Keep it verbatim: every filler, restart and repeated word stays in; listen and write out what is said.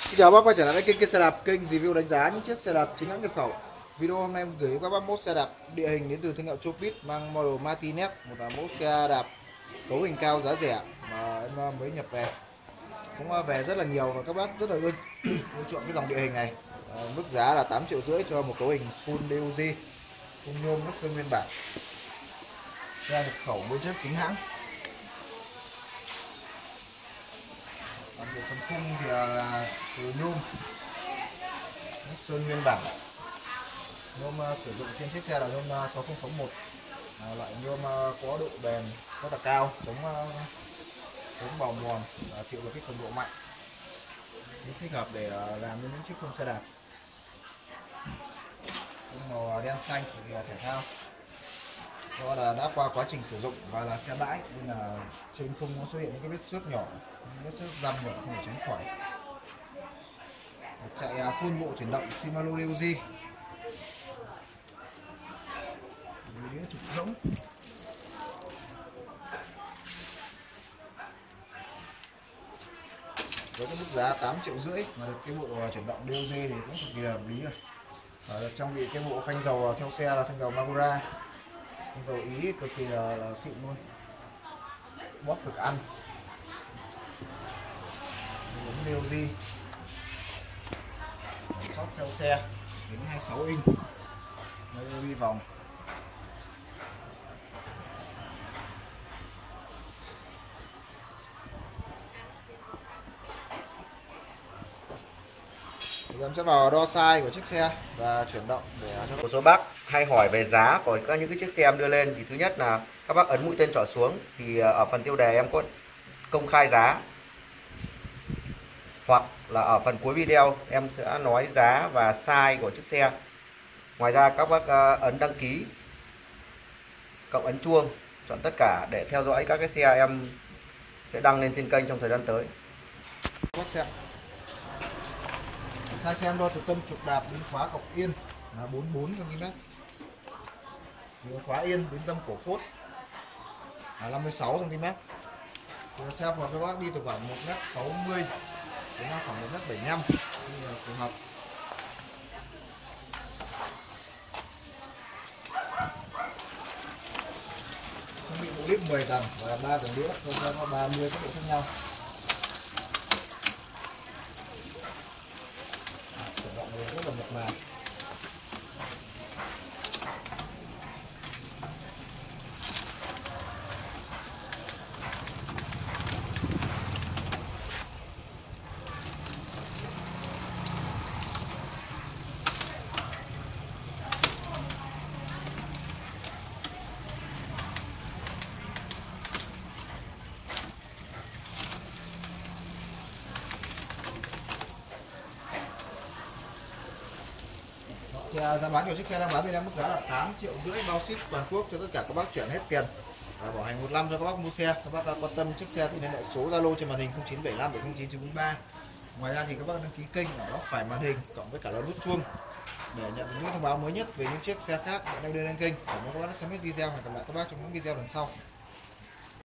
Xin chào bác quay trở lại với kênh, kênh xe đạp, kênh review đánh giá những chiếc xe đạp chính hãng nhập khẩu. Video hôm nay em gửi các bác mẫu xe đạp địa hình đến từ thương hiệu Chopit mang model Martinet, một là mẫu xe đạp cấu hình cao giá rẻ mà em mới nhập về, cũng về rất là nhiều và các bác rất là ưa ưa chuộng cái dòng địa hình này. À, mức giá là tám triệu rưỡi cho một cấu hình full đê ô giê, khung nhôm nước sơn nguyên bản, xe nhập khẩu nguyên chiếc chính hãng. Còn bộ phần khung thì là từ nhôm nước sơn nguyên bản. Nhôm uh, sử dụng trên chiếc xe là nhôm uh, sáu không sáu một, uh, loại nhôm uh, có độ bền rất là cao, chống uh, chống bào mòn và chịu được cái cường độ mạnh, rất thích hợp để uh, làm nên những chiếc khung xe đạp. Khung màu đen xanh thì uh, thể thao, do là đã qua quá trình sử dụng và là xe bãi nên là trên khung nó xuất hiện những cái vết xước nhỏ, những vết xước răm nhỏ không thể tránh khỏi. Chạy uh, full bộ chuyển động Shimano đê ô giê, đĩa trục rỗng. Với cái mức giá tám triệu rưỡi mà được cái bộ chuyển động đê ô giê thì cũng cực kỳ là hợp lý rồi. Và được trang bị cái bộ phanh dầu theo xe là phanh dầu Magura, phanh dầu Ý cực kỳ là, là xịn luôn, bóp cực ăn. đê ô giê sóc theo xe đến hai mươi sáu inch, nơi vi vòng. Em sẽ vào đo size của chiếc xe và chuyển động để cho một số bác hay hỏi về giá của các những cái chiếc xe em đưa lên. Thì thứ nhất là các bác ấn mũi tên trỏ xuống thì ở phần tiêu đề em có công khai giá, hoặc là ở phần cuối video em sẽ nói giá và size của chiếc xe. Ngoài ra các bác ấn đăng ký cộng ấn chuông, chọn tất cả để theo dõi các cái xe em sẽ đăng lên trên kênh trong thời gian tới. Các bác xem size xe em đo từ tâm trục đạp đến khóa cọc yên là bốn mươi bốn xăng ti mét, từ khóa yên đến tâm cổ phốt là năm mươi sáu xăng ti mét. Xe phù hợp cho các bác đi từ khoảng một mét sáu mươi đến khoảng một mét bảy mươi lăm phù hợp. Trang bị bộ lip mười tầng và ba tầng đĩa, cho nó ba mươi các độ khác nhau. Chuyển động rất là mượt mà. Thì giá bán của chiếc xe đang bán bên em mức giá là tám triệu rưỡi bao ship toàn quốc cho tất cả các bác chuyển hết tiền. À, bảo hành một năm cho các bác mua xe. Các bác quan tâm chiếc xe thì liên hệ số Zalo trên màn hình không chín bảy năm bảy không chín chín bốn ba. Ngoài ra thì các bác đăng ký kênh ở góc phải màn hình cộng với cả là nút chuông để nhận được những thông báo mới nhất về những chiếc xe khác đang đưa lên kênh. Cảm ơn các bác đã xem hết video, hẹn gặp lại các bác trong những video lần sau.